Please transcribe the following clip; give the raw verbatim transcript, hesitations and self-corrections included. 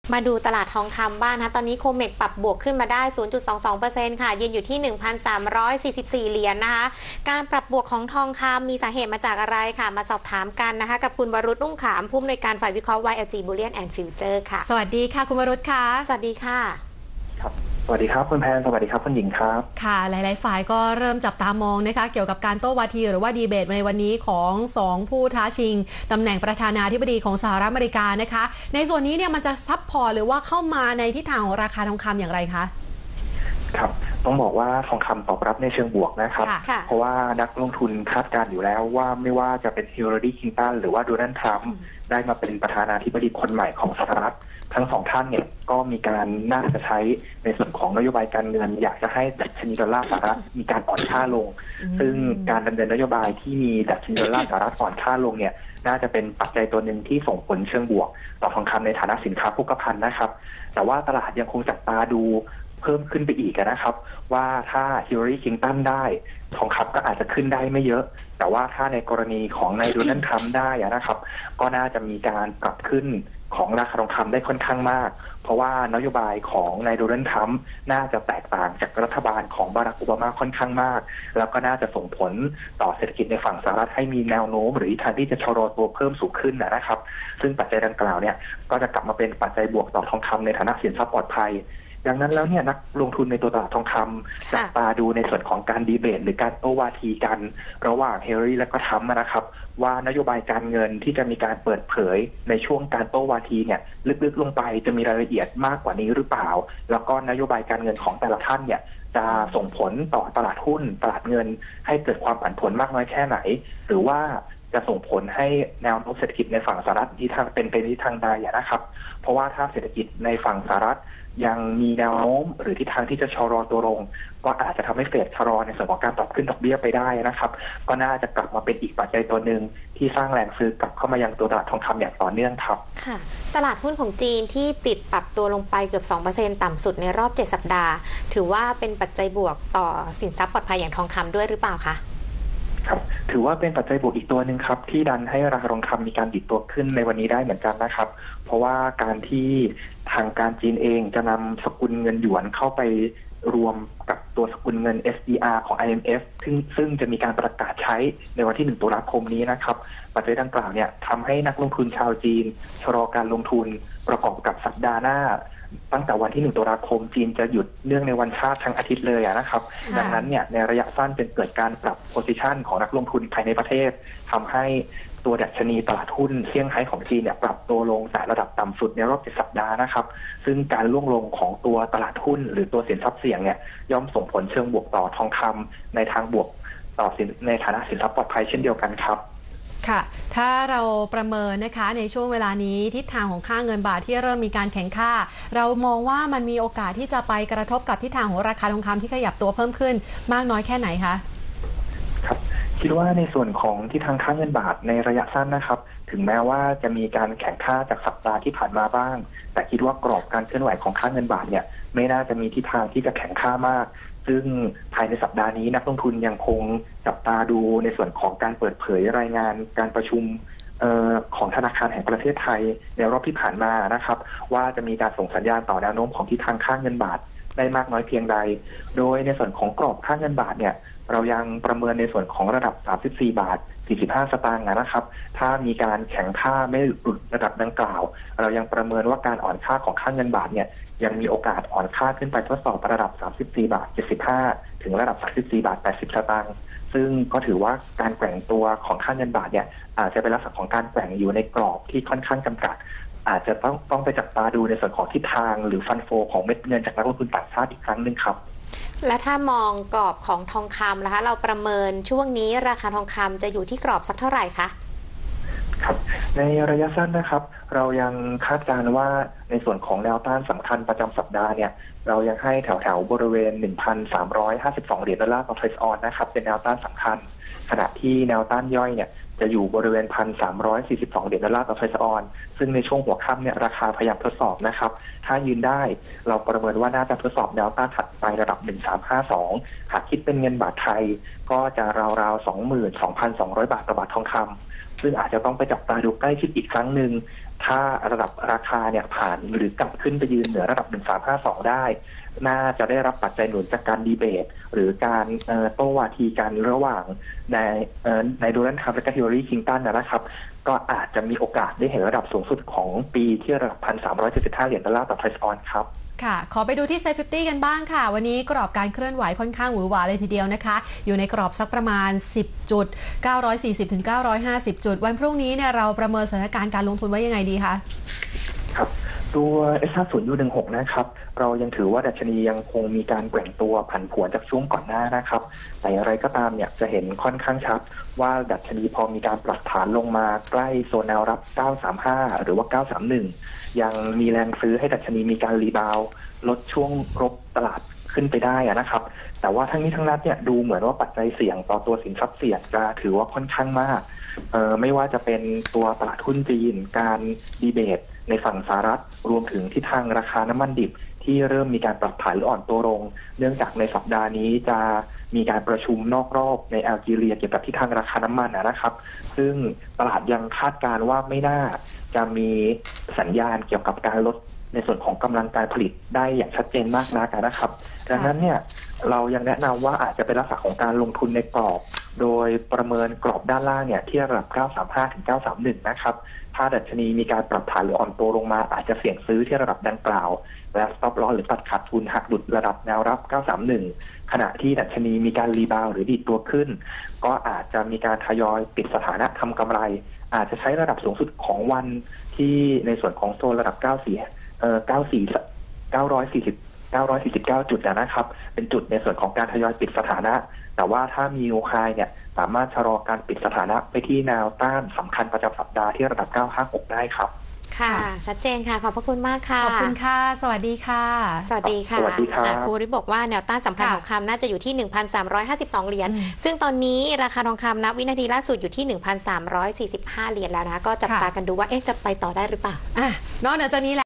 มาดูตลาดทองคำบ้างนะตอนนี้โคเมกปรับบวกขึ้นมาได้ ศูนย์จุดสองสองเปอร์เซ็นต์ ค่ะยืนอยู่ที่ หนึ่งพันสามร้อยสี่สิบสี่ เหรียญ นะคะการปรับบวกของทองคำมีสาเหตุมาจากอะไรค่ะมาสอบถามกันนะคะกับคุณวรุษรุ่งขามผู้อำนวยการฝ่ายวิเคราะห์ วาย แอล จี Bullion and Future ค่ะสวัสดีค่ะคุณวรุษค่ะสวัสดีค่ะครับสวัสดีครับคุณแพนสวัสดีครับคุณหญิงครับค่ะหลายๆฝ่ายก็เริ่มจับตามองนะคะเกี่ยวกับการโต้วาทีหรือว่าดีเบตในวันนี้ของสองผู้ท้าชิงตำแหน่งประธานาธิบดีของสหรัฐอเมริกานะคะในส่วนนี้เนี่ยมันจะซับพอร์ตหรือว่าเข้ามาในทิศทางของราคาทองคำอย่างไรคะครับต้องบอกว่าทองคำตอบรับในเชิงบวกนะครับเพราะว่านักลงทุนคาดการณ์อยู่แล้วว่าไม่ว่าจะเป็นฮิลลารีคลินตันหรือว่าโดนัลด์ทรัมป์ได้มาเป็นประธานาธิบดีคนใหม่ของสหรัฐทั้งสองท่านเนี่ยก็มีการน่าจะใช้ในส่วนของนโยบายการเงินอยากจะให้ดัชนีดอลลาร์สหรัฐมีการอ่อนค่าลงซึ่งการดำเนินนโยบายที่มีดัชนีดอลลาร์สหรัฐอ่อนค่าลงเนี่ยน่าจะเป็นปัจจัยตัวหนึ่งที่ส่งผลเชิงบวกต่อทองคำในฐานะสินค้าโภคภัณฑ์นะครับแต่ว่าตลาดยังคงจับตาดูเพิ่มขึ้นไปอีกนะครับว่าถ้าฮิลลารีคลินตันได้ทองคำก็อาจจะขึ้นได้ไม่เยอะแต่ว่าถ้าในกรณีของนายโดนัลด์ทรัมป์ได้นะครับก็น่าจะมีการปรับขึ้นของราคาทองคำได้ค่อนข้างมากเพราะว่านโยบายของนายโดนัลด์ทรัมป์น่าจะแตกต่างจากรัฐบาลของบารักโอบามาค่อนข้างมากแล้วก็น่าจะส่งผลต่อเศรษฐกิจในฝั่งสหรัฐให้มีแนวโน้มหรือทิศทางที่จะชะลอตัวเพิ่มสูงขึ้นนะครับซึ่งปัจจัยดังกล่าวเนี่ยก็จะกลับมาเป็นปัจจัยบวกต่อทองคำในฐานะสินทรัพย์ปลอดภัยดังนั้นแล้วเนี่ยนักลงทุนในตัวตลาดทองคำจับตาดูในส่วนของการดีเบตหรือการโต้วาทีกันระหว่างฮิลลารีและก็ทรัมป์นะครับว่านโยบายการเงินที่จะมีการเปิดเผยในช่วงการโต้วาทีเนี่ยลึกๆลงไปจะมีรายละเอียดมากกว่านี้หรือเปล่าแล้วก็นโยบายการเงินของแต่ละท่านเนี่ยจะส่งผลต่อตลาดหุ้นตลาดเงินให้เกิดความผันผวนมากน้อยแค่ไหนหรือว่าจะส่งผลให้แนวโน้มเศรษฐกิจในฝั่งสหรัฐที่ทางเป็นไปในทางใดนะครับเพราะว่าถ้าเศรษฐกิจในฝั่งสหรัฐยังมีแนวโน้มหรือทิศทางที่จะชะลอตัวลงก็อาจจะทำให้เฟดชะลอในส่วนของการปรับขึ้นดอกเบี้ยไปได้นะครับก็น่าจะกลับมาเป็นอีกปัจจัยตัวหนึ่งที่สร้างแรงซื้อกลับเข้ามายังตัวตลาดทองคำอย่างต่อเนื่องครับค่ะตลาดหุ้นของจีนที่ปิดปรับตัวลงไปเกือบ สองเปอร์เซ็นต์ ต่ำสุดในรอบเจ็ดสัปดาห์ถือว่าเป็นปัจจัยบวกต่อสินทรัพย์ปลอดภัยอย่างทองคำด้วยหรือเปล่าคะครับถือว่าเป็นปัจจัยบวกอีกตัวหนึ่งครับที่ดันให้ราคาทองคำมีการดิดตัวขึ้นในวันนี้ได้เหมือนกันนะครับเพราะว่าการที่ทางการจีนเองจะนำสกุลเงินหยวนเข้าไปรวมกับตัวสกุลเงิน เอส ดี อาร์ ของ ไอ เอ็ม เอฟ ซึ่งซึ่งจะมีการประกาศใช้ในวันที่หนึ่งตุลาคมนี้นะครับปัจจัยดังกล่าวเนี่ยทำให้นักลงทุนชาวจีนชะลอการลงทุนประกอบกับสัปดาห์หน้าตั้งแต่วันที่หนึ่งตุลาคมจีนจะหยุดเนื่องในวันชาติทั้งอาทิตย์เลยนะครับดังนั้นเนี่ยในระยะสั้นเป็นเกิดการปรับโพซิชันของนักลงทุนภายในประเทศทำให้ตัวดัชนีตลาดหุ้นเซี่ยงไฮ้ของจีนเนี่ยปรับตัวลงแต่ระดับต่ำสุดในรอบเจ็ดสัปดาห์นะครับซึ่งการล่วงลงของตัวตลาดหุ้นหรือตัวสินทรัพย์เสี่ยงเนี่ยย่อมส่งผลเชิงบวกต่อทองคำในทางบวกต่อในฐานะสินทรัพย์ปลอดภัยเช่นเดียวกันครับค่ะถ้าเราประเมินนะคะในช่วงเวลานี้ทิศทางของค่าเงินบาทที่เริ่มมีการแข็งค่าเรามองว่ามันมีโอกาสที่จะไปกระทบกับทิศทางของราคาทองคำที่ขยับตัวเพิ่มขึ้นมากน้อยแค่ไหนคะครับคิดว่าในส่วนของทิศทางค่าเงินบาทในระยะสั้นนะครับถึงแม้ว่าจะมีการแข็งค่าจากสัปดาห์ที่ผ่านมาบ้างแต่คิดว่ากรอบการเคลื่อนไหวของค่าเงินบาทเนี่ยไม่น่าจะมีทิศทางที่จะแข็งค่ามากซึ่งภายในสัปดาห์นี้นักลงทุนยังคงจับตาดูในส่วนของการเปิดเผยรายงานการประชุมเอ่อของธนาคารแห่งประเทศไทยในรอบที่ผ่านมานะครับว่าจะมีการส่งสัญญาณต่อแนวโน้มของทิศทางค่าเงินบาทได้มากน้อยเพียงใดโดยในส่วนของกรอบค่าเงินบาทเนี่ยเรายังประเมินในส่วนของระดับสามสิบสี่บาทสี่สิบห้าสตางค์นะครับถ้ามีการแข็งค่าไม่หลุดระดับดังกล่าวเรายังประเมินว่าการอ่อนค่าของค่าเงินบาทเนี่ยยังมีโอกาสอ่อนค่าขึ้นไปทดสอบระดับสามสิบสี่บาทเจ็ดสิบห้าถึงระดับสามสิบสี่บาทแปดสิบสตางค์ซึ่งก็ถือว่าการแกว่งตัวของค่าเงินบาทเนี่ยอาจจะเป็นลักษณะของการแกว่งอยู่ในกรอบที่ค่อนข้างจำกัดอาจจะต้องต้องไปจับตาดูในส่วนของทิศทางหรือฟันโฟของเม็ดเงินจากนักลงทุนต่างชาติอีกครั้งนึงครับและถ้ามองกรอบของทองคำนะคะเราประเมินช่วงนี้ราคาทองคำจะอยู่ที่กรอบสักเท่าไหร่คะครับในระยะสั้นนะครับเรายังคาดการณ์ว่าในส่วนของแนวต้านสำคัญประจำสัปดาห์เนี่ยเรายังให้แถวๆบริเวณ หนึ่งพันสามร้อยห้าสิบสอง เหรียญดอลลาร์ต่อทรอยส์ออนนะครับเป็นแนวต้านสำคัญขณะที่แนวต้านย่อยเนี่ยจะอยู่บริเวณ หนึ่งพันสามร้อยสี่สิบสอง เหรียญดอลลาร์ต่อทรอยส์ออนซึ่งในช่วงหัวค่ำเนี่ยราคาพยายามทดสอบนะครับถ้ายืนได้เราประเมินว่าน่าจะทดสอบแนวต้านถัดไประดับหนึ่งพันสามร้อยห้าสิบสองหากคิดเป็นเงินบาทไทยก็จะราวๆ สองหมื่นสองพันสองร้อย บาทต่อบาททองคำซึ่งอาจจะต้องไปจับตาดูใกล้ชิดอีกครั้งหนึ่งถ้าระดับราคาเนี่ยผ่านหรือกลับขึ้นไปยืนเหนือระดับหนึ่งพันสามร้อยห้าสิบสองได้น่าจะได้รับปัจจัยหนุนจากการดีเบตหรือการโต้วาทีกันระหว่างในในโดนัลด์ทรัมป์และก็ฮิลลารีคลินตันนะครับก็อาจจะมีโอกาสได้เห็นระดับสูงสุดของปีที่ระดับ หนึ่งพันสามร้อยเจ็ดสิบห้า เหรียญดอลลาร์ต่อไทรออนซ์ครับค่ะขอไปดูที่ เซฟ ห้าสิบ กันบ้างค่ะวันนี้กรอบการเคลื่อนไหวค่อนข้างหวือหวาเลยทีเดียวนะคะอยู่ในกรอบสักประมาณสิบจุดเก้าร้อยสี่สิบถึงเก้าร้อยห้าสิบจุดวันพรุ่งนี้เนี่ยเราประเมินสถานการณ์การลงทุนไว้ยังไงดีคะครับตัว เอส ห้าสิบ ยู สิบหก นะครับเรายังถือว่าดัชนียังคงมีการแกว่งตัวผันผวนจากช่วงก่อนหน้านะครับแต่อย่างไรก็ตามเนี่ยจะเห็นค่อนข้างชัดว่าดัชนีพอมีการปรับฐานลงมาใกล้โซนแนวรับเก้าสามห้าหรือว่าเก้าสามหนึ่งยังมีแรงซื้อให้ดัชนีมีการรีบาวด์ลดช่วงรบตลาดขึ้นไปได้นะครับแต่ว่าทั้งนี้ทั้งนั้นเนี่ยดูเหมือนว่าปัจจัยเสี่ยงต่อตัวสินทรัพย์เสี่ยงจะถือว่าค่อนข้างมากเอ่อไม่ว่าจะเป็นตัวตลาดหุ้นจีนการดีเบตในฝั่งสหรัฐรวมถึงทิศทางราคาน้ำมันดิบที่เริ่มมีการปรับฐานหรืออ่อนตัวลงเนื่องจากในสัปดาห์นี้จะมีการประชุมนอกรอบในแอลจีเรียเกี่ยวกับทิศทางราคาน้ำมันนะครับซึ่งตลาดยังคาดการณ์ว่าไม่น่าจะมีสัญญาณเกี่ยวกับการลดในส่วนของกำลังการผลิตได้อย่างชัดเจนมากนักนะครับดังนั้นเนี่ยเรายังแนะนำว่าอาจจะเป็นลักษณะของการลงทุนในกรอบโดยประเมินกรอบด้านล่างเนี่ยที่ระดับเก้าสามห้าถึงเก้าสามหนึ่งนะครับถ้าดัชนีมีการปรับฐานหรืออ่อนตัวลงมาอาจจะเสี่ยงซื้อที่ระดับดังกล่าวและ stop loss หรือตัดขาดทุนหากหลุดระดับแนวรับเก้าสามหนึ่งขณะที่ดัชนีมีการรีบาวด์หรือดีดตัวขึ้นก็อาจจะมีการทยอยปิดสถานะทำกำไรอาจจะใช้ระดับสูงสุดของวันที่ในส่วนของโซนระดับเก้าสิบเอ่อเก้าสิบสี่ เก้าร้อยสี่สิบ เก้าร้อยสี่สิบเก้าจุดนะครับเป็นจุดในส่วนของการทยอยปิดสถานะแต่ว่าถ้ามีนิวไฮเนี่ยสามารถชะลอการปิดสถานะไปที่แนวต้านสำคัญประจำสัปดาห์ที่ระดับเก้าห้าหกได้ครับค่ะชัดเจนค่ะขอบพระคุณมากค่ะขอบคุณค่ะสวัสดีค่ะสวัสดีค่ะสวัสดีค่ะครูริบอกว่าแนวต้านสำคัญของคำน่าจะอยู่ที่ หนึ่งพันสามร้อยห้าสิบสอง เหรียญซึ่งตอนนี้ราคาทองคำณวินาทีล่าสุดอยู่ที่ หนึ่งพันสามร้อยสี่สิบห้า เหรียญแล้วนะก็จับตากันดูว่าเอ๊ะจะไปต่อได้หรือเปล่าอ่ะนอกจากนี้